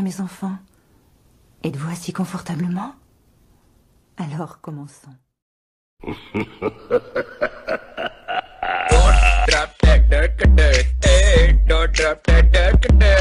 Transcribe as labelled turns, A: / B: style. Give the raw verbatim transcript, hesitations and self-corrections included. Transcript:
A: mes enfants. Êtes-vous assis confortablement? Alors, commençons.
B: Don't drop that dirt, dirt, hey, don't drop that dirt, dirt.